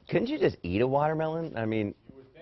Couldn't you just eat a watermelon? I mean,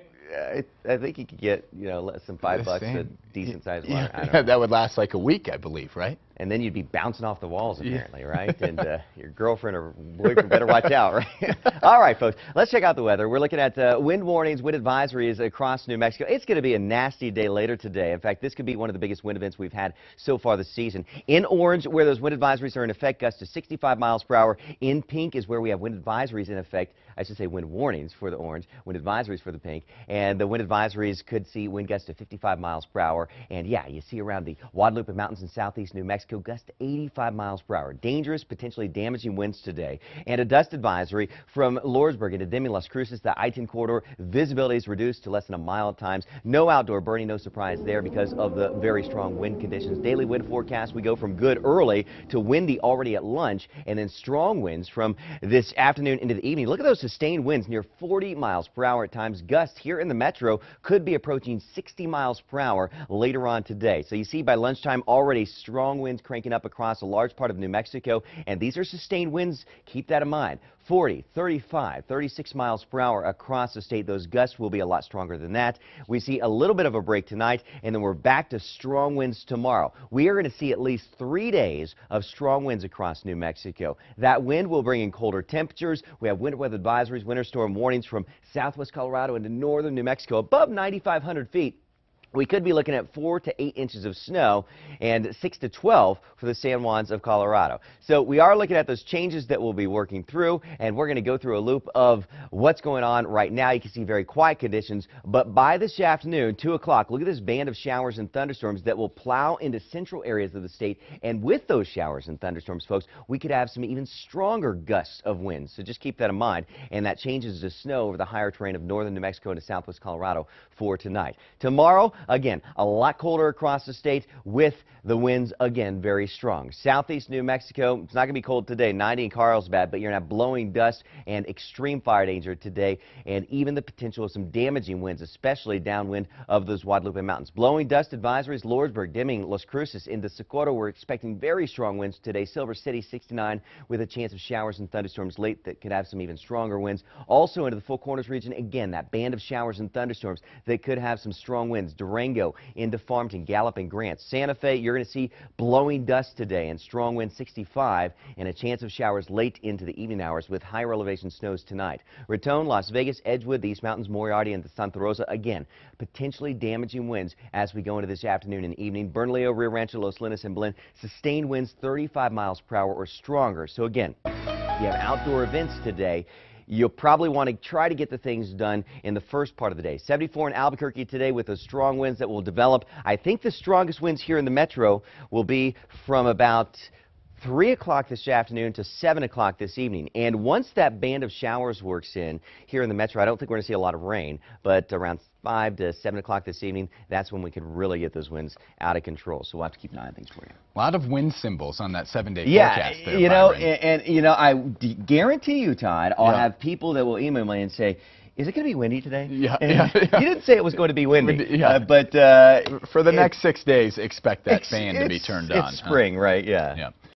I think you could get, less than $5 a decent-sized watermelon. I don't know. That would last like a week, I believe, right? And then you'd be bouncing off the walls, apparently, right? And your girlfriend or boyfriend better watch out, right? All right, folks, let's check out the weather. We're looking at wind warnings, wind advisories across New Mexico. It's going to be a nasty day later today. In fact, this could be one of the biggest wind events we've had so far this season. In orange, where those wind advisories are in effect, gusts to 65 miles per hour. In pink is where we have wind advisories in effect. I should say wind warnings for the orange, wind advisories for the pink. And the wind advisories could see wind gusts to 55 miles per hour. And yeah, you see around the Guadalupe Mountains in southeast New Mexico, gusts to 85 miles per hour. Dangerous, potentially damaging winds today. And a dust advisory from Lordsburg into Deming, Las Cruces, the I-10 corridor. Visibility is reduced to less than a mile at times. No outdoor burning, no surprise there because of the very strong wind conditions. Daily wind forecast, we go from good early to windy already at lunch, and then strong winds from this afternoon into the evening. Look at those sustained winds near 40 miles per hour at times. Gusts here in the metro could be approaching 60 miles per hour later on today. So you see by lunchtime already strong winds cranking up across a large part of New Mexico, and these are sustained winds. Keep that in mind. 40, 35, 36 miles per hour across the state. Those gusts will be a lot stronger than that. We see a little bit of a break tonight, and then we're back to strong winds tomorrow. We are going to see at least 3 days of strong winds across New Mexico. That wind will bring in colder temperatures. We have winter weather advisories, winter storm warnings from southwest Colorado into northern New Mexico above 9,500 feet. We could be looking at 4 to 8 inches of snow and 6 to 12 for the San Juans of Colorado. So we are looking at those changes that we'll be working through, and we're going to go through a loop of what's going on right now. You can see very quiet conditions, but by this afternoon, 2 o'clock, look at this band of showers and thunderstorms that will plow into central areas of the state. And with those showers and thunderstorms, folks, we could have some even stronger gusts of wind. So just keep that in mind. And that changes to snow over the higher terrain of northern New Mexico into southwest Colorado for tonight. Tomorrow, again, a lot colder across the state with the winds, again, very strong. Southeast New Mexico, it's not going to be cold today. 90 in Carlsbad, but you're going to have blowing dust and extreme fire danger today, and even the potential of some damaging winds, especially downwind of those Guadalupe Mountains. Blowing dust advisories, Lordsburg, Deming, Las Cruces, into Socorro. We're expecting very strong winds today. Silver City, 69, with a chance of showers and thunderstorms late that could have some even stronger winds. Also into the Four Corners region, again, that band of showers and thunderstorms that could have some strong winds. Durango into Farmington, Gallup, and Grant. Santa Fe, you're going to see blowing dust today and strong winds 65 and a chance of showers late into the evening hours with higher elevation snows tonight. Raton, Las Vegas, Edgewood, the East Mountains, Moriarty, and the Santa Rosa, again, potentially damaging winds as we go into this afternoon and evening. Bernalillo, Rio Rancho, Los Linus, and Belen, sustained winds 35 miles per hour or stronger. So again, you have outdoor events today. You'll probably want to try to get the things done in the first part of the day. 74 in Albuquerque today with those strong winds that will develop. I think the strongest winds here in the metro will be from about 3 o'clock this afternoon to 7 o'clock this evening. And once that band of showers works in here in the metro, I don't think we're going to see a lot of rain, but around 5 to 7 o'clock this evening, that's when we could really get those winds out of control. So we'll have to keep an eye on things for you. A lot of wind symbols on that 7-day forecast there, and I guarantee you, Todd, I'll have people that will email me and say, is it going to be windy today? Yeah. You didn't say it was going to be windy. But for the next 6 days, expect that fan to be turned on. It's spring, right? Yeah.